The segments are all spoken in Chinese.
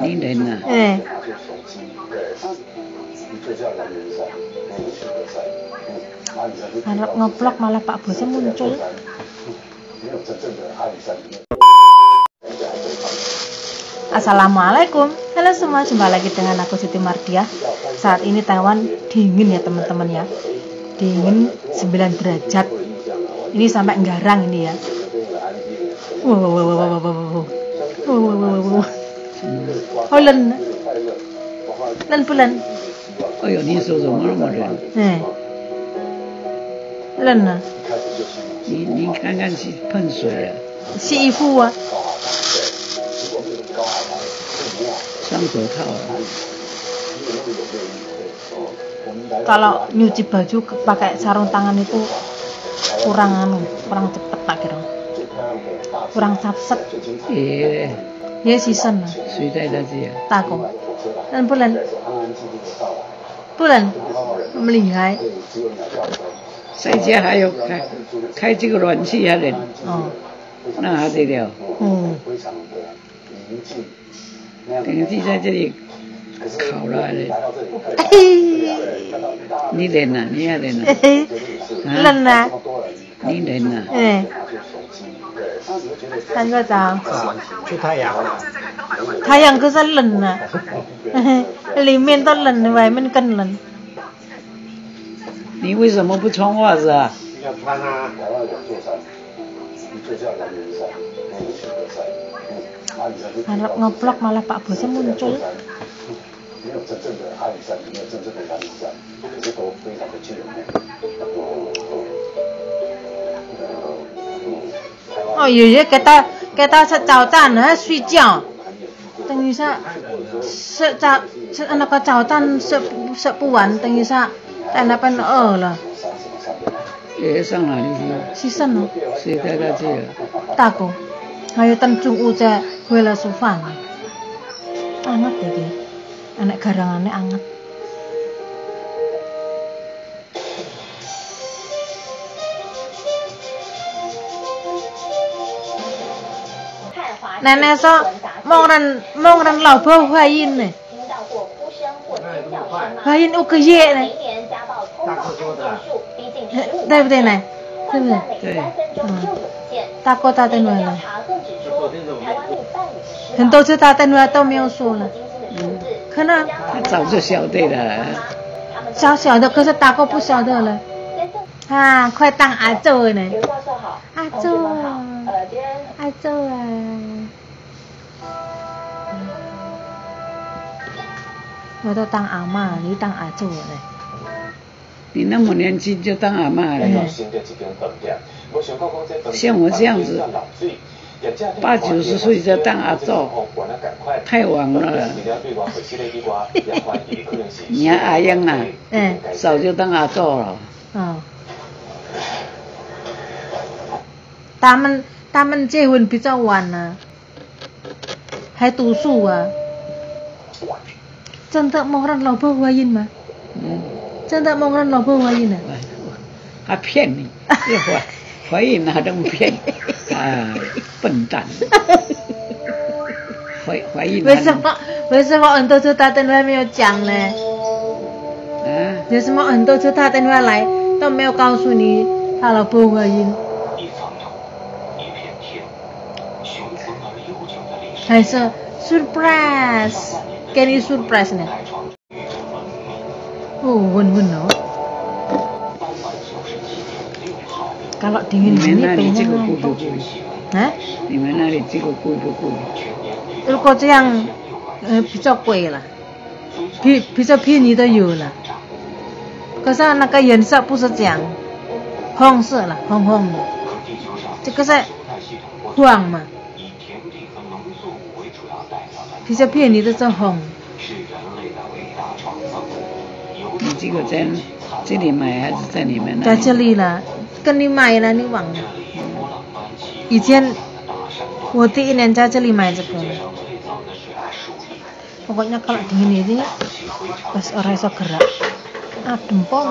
你人啊？ Harap ngeplok malah Pak Bosnya muncul. Assalamualaikum, halo semua, jumpa lagi dengan aku Siti Mardiah. Saat ini Taiwan dingin ya teman-teman ya, dingin 9 derajat. Ini sampai nggarang ini ya. Holen bulan. 哎呦，你手怎么那么冷？ 冷啊！ 你看看去喷水啊！ 洗衣服啊！ 上手套啊！ Kalau nyuci baju pakai sarung tangan itu kurang cepet tak kira, kurang sapset. Ya season lah. 谁带他去啊？ 大狗，不能那么厉害。 在家还有开这个暖气还冷，那还得了？等于在这里烤了嘞。你冷啊？你也冷啊？ 冷啊！ 你冷啊？ 3个早。 出太阳了。 太阳可是冷啊，里面都冷，外面更冷。 你为什么不穿袜子啊？ 要穿啊。 Harap ngeplok malah Pak Bosnya muncul. Oh iya, kita早站还睡觉，等一下那个早站吃不完，等一下在那边饿了。 爷爷上哪里去？ 去上了。 谁带他去了？ 大狗，还有等中午再回来吃饭。Anget deh dia, anak garangannya anget. Nenek so mau ran lau bau Huayin nih. Huayin UKY nih. 对不对呢？对不对？ 对。 大哥打电话了。很多次打电话都没有说了。可能他早就晓得了。 晓得，可是大哥不晓得了。啊，快当阿祖呢！阿祖啊！阿祖啊！我都当阿嬷，你当阿祖了。 你那么年轻就当阿嬷了。像我这样子，80、90岁就当阿祖，太晚了。你看阿英啊，早就当阿祖了。 他们结婚比较晚呢，还读书啊。真的mau ran lau bau Huayin吗？真的mau ran lau bau Huayin啊？ 他骗你，怀孕哪能骗？啊，笨蛋！怀孕。 为什么很多次打电话没有讲呢？为什么很多次打电话来都没有告诉你他老婆怀孕？还是 surprise？ 给你 surprise 呢？问哦。Kalau dingin gini pengen ngantuk. Hah? Di mana里这个贵不贵？ 如果这样，比较贵了，比较便宜的有了。可是那个颜色不是这样，红色了，红红的。这个是黄嘛？比较便宜的是红。 你这个在这里买还是在你们那里？ 在这里了。跟你买了，你忘了？以前我第1年在这里买这个。Pokoknya kalau dingin ini pas orang iso gerak, adem pom.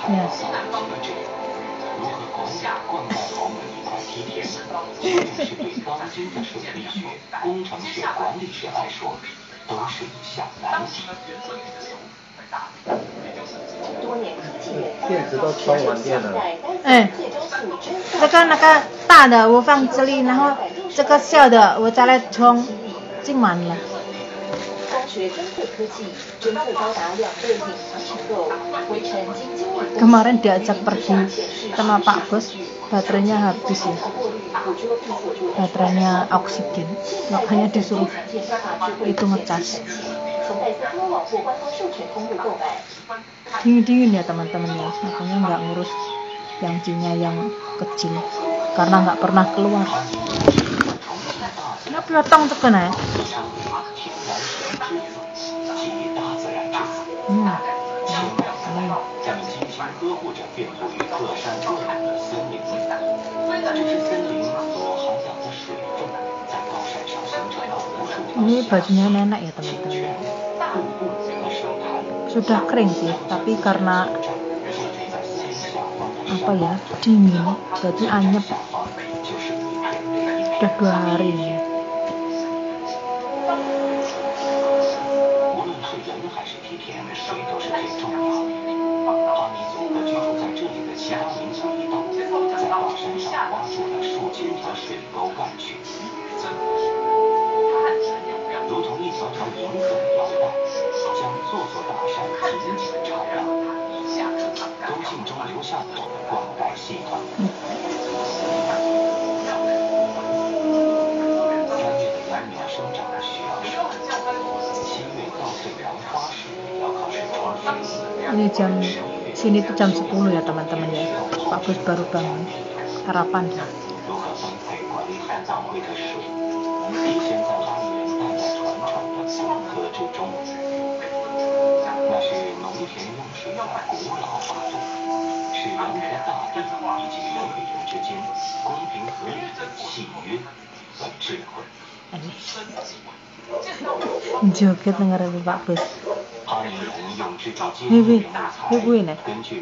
呀。 如何管理灌溉好每一块梯田，无论是对当今的水利学、工程学、管理学来说，都是一项难题。 电池都充完电了。 那个大的我放这里，然后这个小的我再来充，进满了。Kemarin diajak pergi sama Pak Bos, baterainya habis ya, baterainya oksigen, makanya disuruh itu ngecas. Dingin ya teman-teman ya, makanya nggak ngurus yang Cina yang kecil, karena nggak pernah keluar. Nah piotong tuh kan ya. Ini bajunya nenek ya teman-teman. Sudah kering sih, tapi karena apa ya, dingin, jadi anyep. Udah 2 hari ini. Ini jam sini tuh jam 10 ya teman-teman ya. Pak Bos baru bangun, sarapan. Joget dengerin Pak Bos. Hehehe,呢？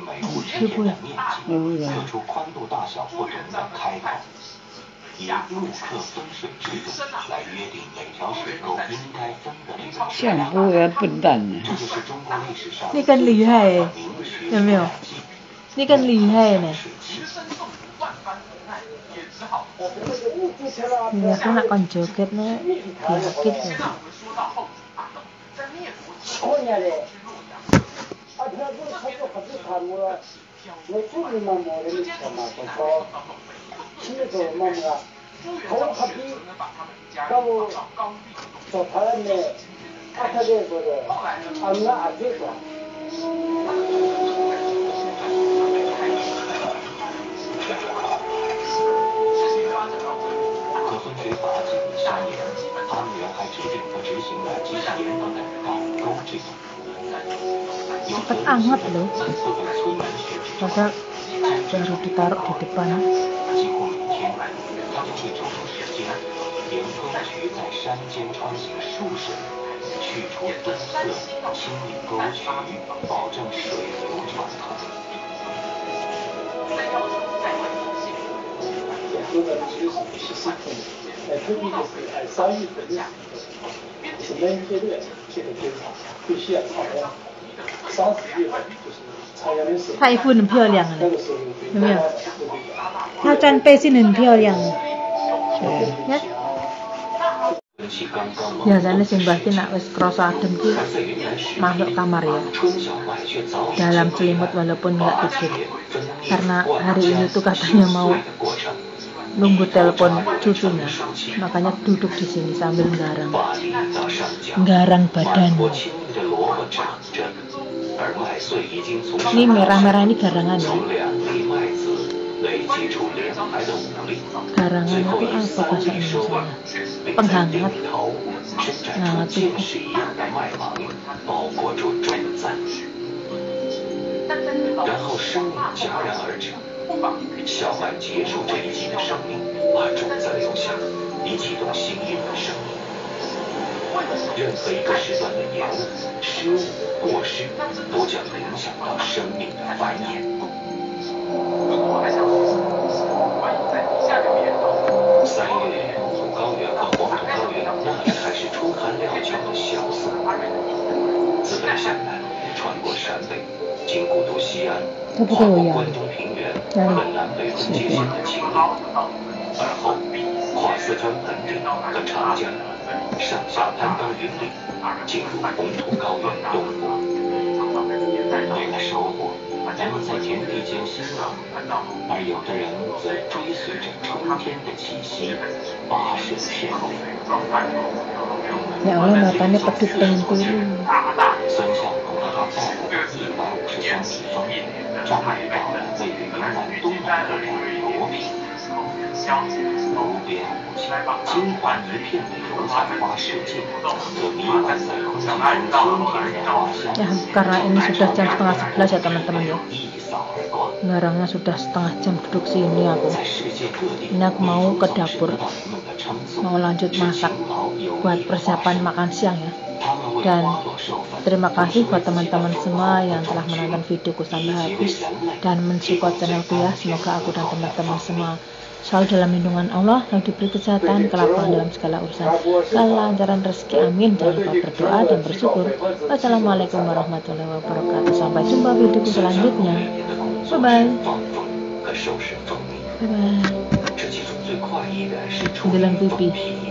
相扑也笨蛋呢。 你更厉害，有没有？你更厉害呢。Iya kan akan joget nih, dikit ya. Cepet anget loh, padahal baru ditaruh di depan.她衣服很漂亮啊，有没有？她穿背心很漂亮啊。Biasanya Simbah ki nak wis krasa adem ki masuk kamar ya, dalam selimut walaupun nggak tidur, karena hari ini tuh katanya mau nunggu telepon cucunya, makanya duduk di sini sambil nggarang badan. Ini merah-merah ini garangan ya. Garangan itu apa bahasa Indonesia? Penghangat, hangat tubuh. 任何一个时段的延误、失误、过失，都将影响到生命的繁衍。3月，东土高原和黄土高原那里还是出汗料峭的小色，自北向南穿过陕北，经古都西安，跨过关中平原和南北分界线的秦岭，而后跨四川盆地和长江，上下攀登云岭，进入红土高原东部。为了收获，人们在田地间辛劳，而有的人则追随着春天的气息，跋涉千里。 Ya Allah, matanya pedut pengen turun. 孙向龙带来的153米峰，张美到位于云南东南部的罗平。无边无际、金黄一片的油菜花世界，则弥漫在空气中春天的花香。 Ya, karena ini sudah jam setengah 11 ya teman-teman ya. Ngarangnya sudah setengah jam duduk sini aku. Ini aku mau ke dapur, mau lanjut masak buat persiapan makan siang ya. Dan terima kasih buat teman-teman semua yang telah menonton videoku sampai habis dan mensupport channelku ya. Semoga aku dan teman-teman semua selalu dalam lindungan Allah, selalu diberi kesehatan, kelapangan dalam segala urusan, kelancaran rezeki, amin. Jangan lupa berdoa dan bersyukur. Wassalamualaikum warahmatullahi wabarakatuh. Sampai jumpa videoku selanjutnya. Bye bye. Bye bye. Dalam pipi.